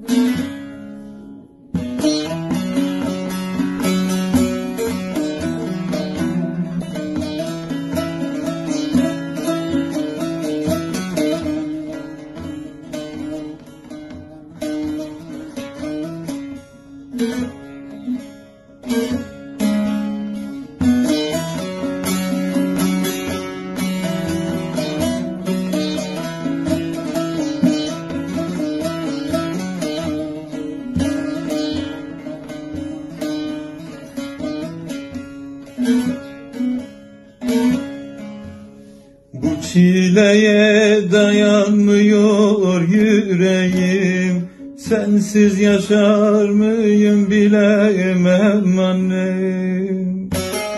Bu çileye dayanmıyor yüreğim, sensiz yaşar mıyım bilemem annem.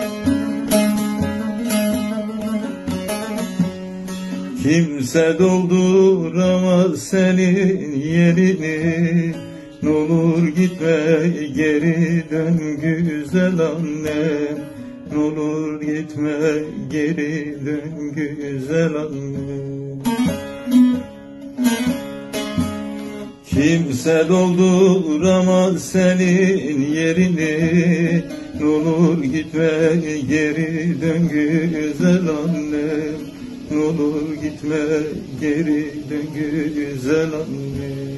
Kimse dolduramaz senin yerini, n'olur gitme geri dön güzel annem. N'olur gitme geri dön güzel annem. Kimse dolduramaz senin yerini, n'olur gitme geri dön güzel annem. N'olur gitme geri dön güzel annem.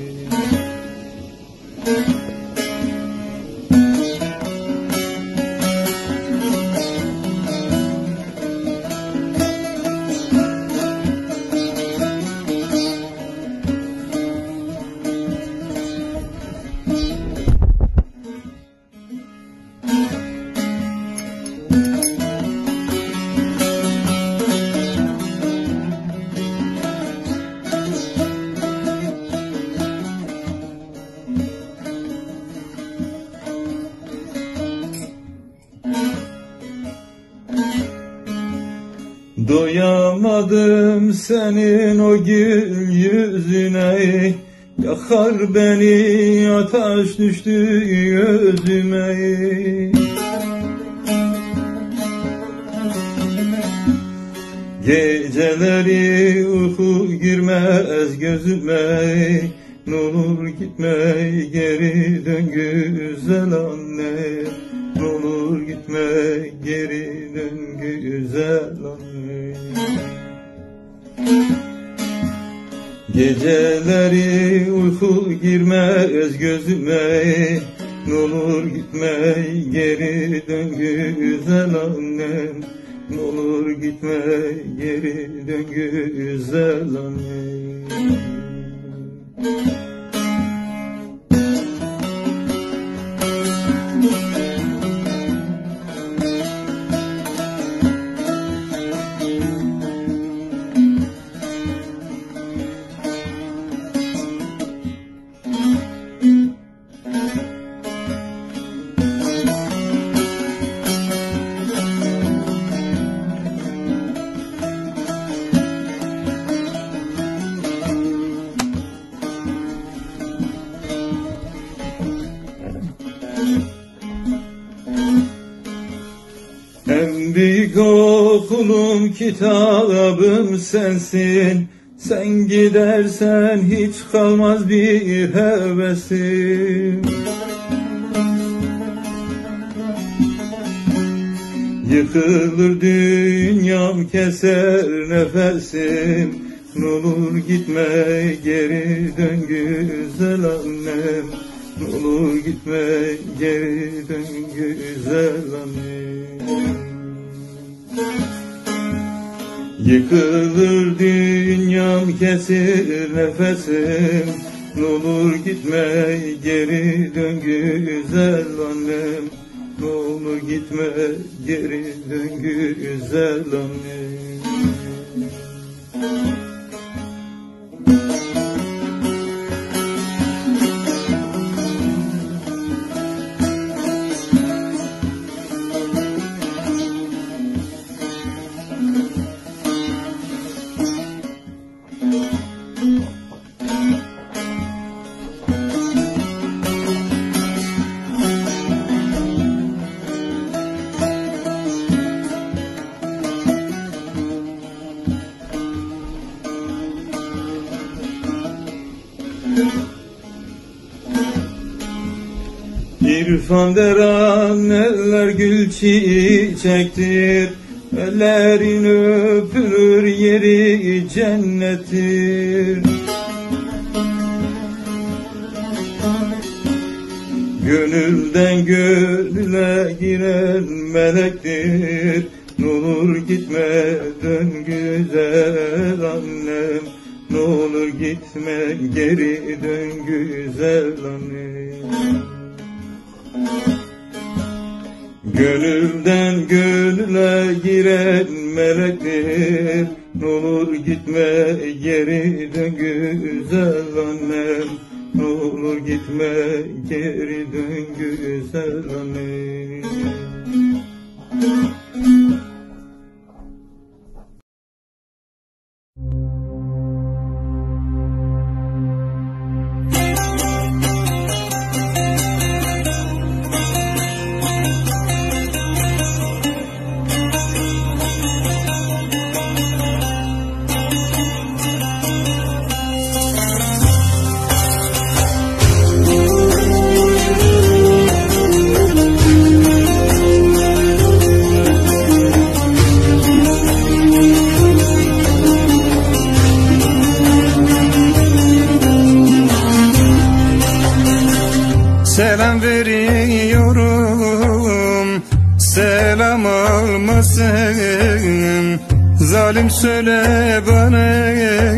Doyamadım senin o gül yüzüne, yakar beni ateş düştü gözüme. Geceleri uyku girmez gözüme, n'olur gitme geri dön güzel anne. N'olur gitme geri dön güzel anne. Geceleri uyku girmez gözüme, n'olur gitme geri dön güzel annem. N'olur gitme geri dön güzel annem. En büyük okulum kitabım sensin, sen gidersen hiç kalmaz bir hevesim. Yıkılır dünyam keser nefesim, n'olur gitme geri dön güzel annem. N'olur gitme geri dön güzel annem. Yıkılır dünyam kesir nefesim, n'olur gitme geri dön güzel annem. N'olur gitme geri dön güzel annem. İrfan deran eller gül çiçektir, ellerin öpülür yeri cennettir. Gönülden gönüle giren melektir, n'olur gitme dön güzel annem, n'olur gitme geri dön güzel annem. Gönülden gönüle giren melektir, n'olur gitme geri dön güzel annem, n'olur gitme geri dön güzel annem. Selam veriyorum, selam almasın. Zalim söyle bana,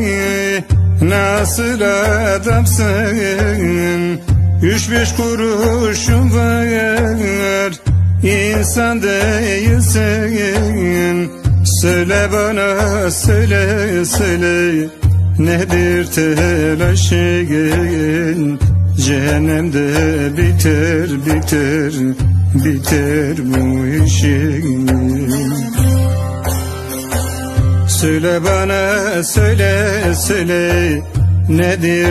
nasıl adamsın? 3-5 kuruşum var, insan değilsin. Söyle bana, söyle, söyle, nedir telaşın? Cehennemde biter, biter, biter bu işin. Söyle bana, söyle, söyle, nedir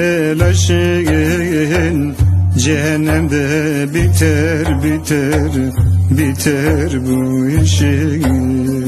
telaşın? Cehennemde biter, biter, biter bu işin.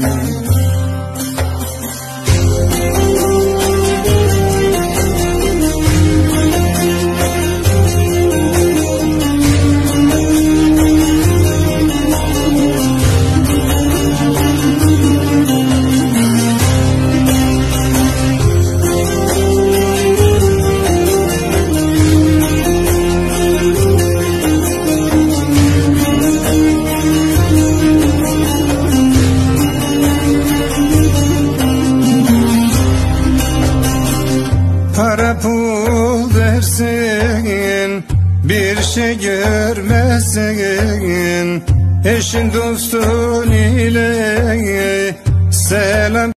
Para pul versin, bir şey görmezsin. Eşin dostun ile selam